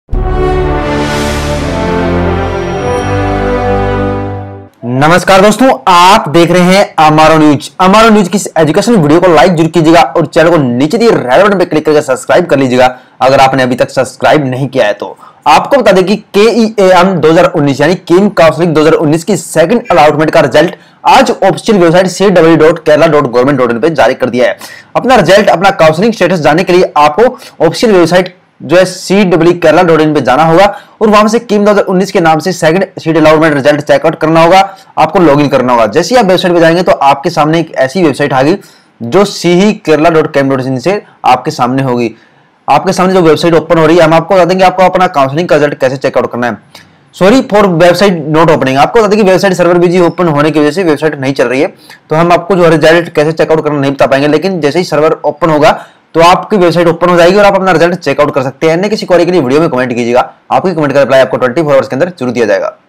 नमस्कार दोस्तों, आप देख रहे हैं अमारो न्यूज। अमारो न्यूज की एजुकेशन वीडियो को लाइक जरूर कीजिएगा और चैनल को नीचे दिए रेड बटन पर क्लिक करके सब्सक्राइब कर लीजिएगा अगर आपने अभी तक सब्सक्राइब नहीं किया है तो। आपको बता दें कि KEAM 2019 यानी कीम काउंसलिंग 2019 की सेकंड अलॉटमेंट का रिजल्ट आज ऑफिशियल वेबसाइट cw.kerala.government.in पे जारी कर दिया है। अपना रिजल्ट, अपना काउंसलिंग स्टेटस जानने के लिए आपको ऑफिशियल वेबसाइट जो है cw.kerala.in पे जाना होगा और वहां से कीम 2019 के नाम से second seat allotment result checkout करना होगा। आपको लॉगिन करना होगा। जैसे ही आप वेबसाइट पे जाएंगे तो आपके सामने एक ऐसी वेबसाइट आ गई जो kerala.cam.in से आपके सामने होगी। आपके सामने जो वेबसाइट ओपन हो रही है, हम आपको बता देंगे आपको अपना काउंसलिंग का रिजल्ट कैसे चेकआउट करना है। Sorry for website not opening, आपको बता दें कि वेबसाइट सर्वर बिजी ओपन होने की वजह से वेबसाइट नहीं चल रही है, तो हम आपको जो रिजल्ट कैसे चेकआउट करना नहीं बता पाएंगे। लेकिन जैसे ही सर्वर ओपन होगा तो आपकी वेबसाइट ओपन हो जाएगी और आप अपना रिजल्ट चेकआउट कर सकते हैं। अन्य किसी क्वेरी के लिए वीडियो में कमेंट कीजिएगा, आपकी कमेंट का रिप्लाई आपको 24 आवर्स के अंदर जरूर दिया जाएगा।